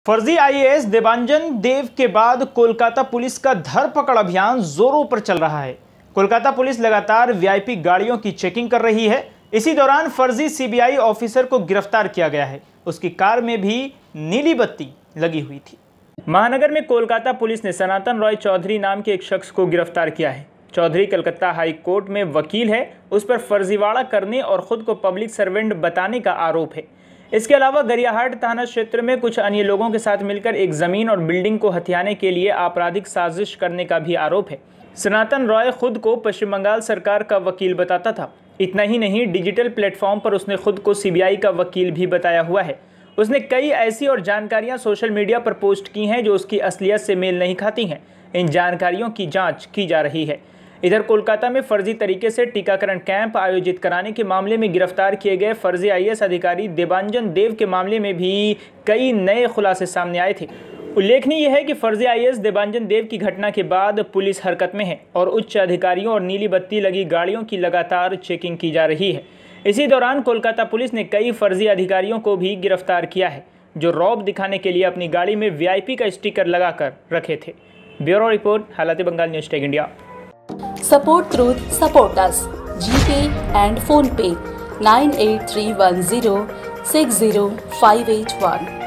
फर्जी आईएएस देबांजन देव के बाद कोलकाता पुलिस का धरपकड़ अभियान जोरों पर चल रहा है। कोलकाता पुलिस लगातार वीआईपी गाड़ियों की चेकिंग कर रही है। इसी दौरान फर्जी सीबीआई ऑफिसर को गिरफ्तार किया गया है। उसकी कार में भी नीली बत्ती लगी हुई थी। महानगर में कोलकाता पुलिस ने सनातन रॉय चौधरी नाम के एक शख्स को गिरफ्तार किया है। चौधरी कलकत्ता हाई कोर्ट में वकील है। उस पर फर्जीवाड़ा करने और खुद को पब्लिक सर्वेंट बताने का आरोप है। इसके अलावा गरियाहाट थाना क्षेत्र में कुछ अन्य लोगों के साथ मिलकर एक जमीन और बिल्डिंग को हथियाने के लिए आपराधिक साजिश करने का भी आरोप है। सनातन रॉय खुद को पश्चिम बंगाल सरकार का वकील बताता था। इतना ही नहीं, डिजिटल प्लेटफॉर्म पर उसने खुद को सीबीआई का वकील भी बताया हुआ है। उसने कई ऐसी और जानकारियां सोशल मीडिया पर पोस्ट की हैं जो उसकी असलियत से मेल नहीं खाती हैं। इन जानकारियों की जांच की जा रही है। इधर कोलकाता में फर्जी तरीके से टीकाकरण कैंप आयोजित कराने के मामले में गिरफ्तार किए गए फर्जी आईएएस अधिकारी देबांजन देव के मामले में भी कई नए खुलासे सामने आए थे। उल्लेखनीय यह है कि फर्जी आईएएस देबांजन देव की घटना के बाद पुलिस हरकत में है और उच्च अधिकारियों और नीली बत्ती लगी गाड़ियों की लगातार चेकिंग की जा रही है। इसी दौरान कोलकाता पुलिस ने कई फर्जी अधिकारियों को भी गिरफ्तार किया है जो रौब दिखाने के लिए अपनी गाड़ी में वीआईपी का स्टिकर लगाकर रखे थे। ब्यूरो रिपोर्ट, हालात-ए-बेंगाल news tech India. Support Truth, support us. GPay and PhonePe 98310 60581.